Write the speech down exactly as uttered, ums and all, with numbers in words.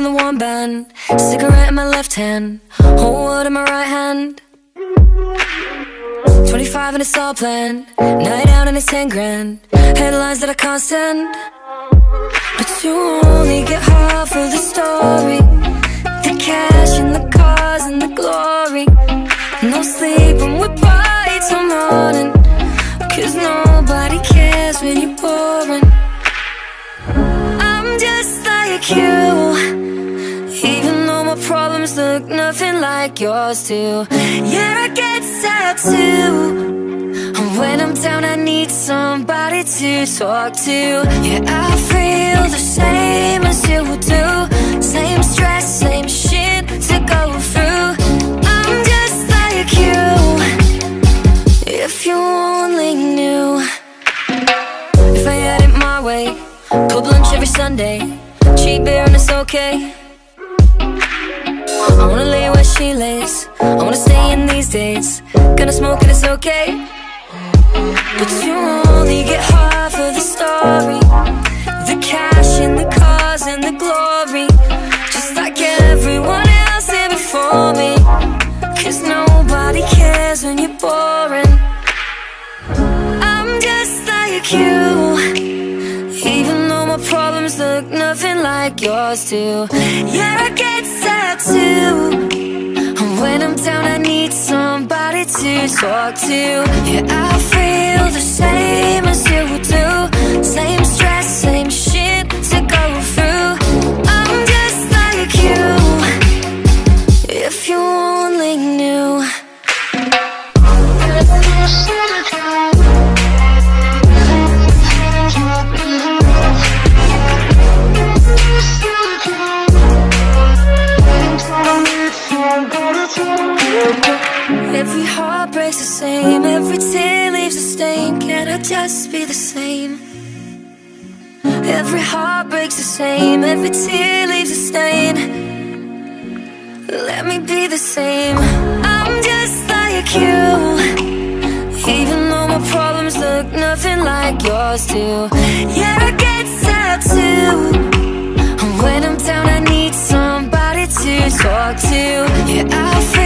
from the warm band, cigarette in my left hand, whole world in my right hand. Twenty-five and it's all planned, night out and it's ten grand, headlines that I can't stand. But you only get half of the story, the cash and the cars and the glory. No sleep when we party till morning, 'cause nobody cares when you're boring. I'm just like you, even though my problems look nothing like yours too. Yeah, I get sad too, and when I'm down I need somebody to talk to. Yeah, I feel the same as you do, same stress, same shit to go through. I'm just like you, if you only knew. If I had it my way, pub lunch every Sunday, cheap beer and it's okay. I wanna lay where she lays, I wanna stay in these days, gonna smoke and it's okay. But you only get half of the story, the cash and the cars and the glory, just like everyone else here before me. 'Cause nobody cares when you're boring. I'm just like you, even though my problems look nothing like yours too. Yeah, I get sad too, and when I'm down I need somebody to talk to. Yeah, I feel the same as you do, same stress, same shit to go through. I'm just like you, if you only knew. Every heart breaks the same, every tear leaves a stain. Can I just be the same? Every heart breaks the same, every tear leaves a stain. Let me be the same. I'm just like you, even though my problems look nothing like yours too. Yeah, I get sad too, and when I'm down I need somebody to talk to. Yeah, I feel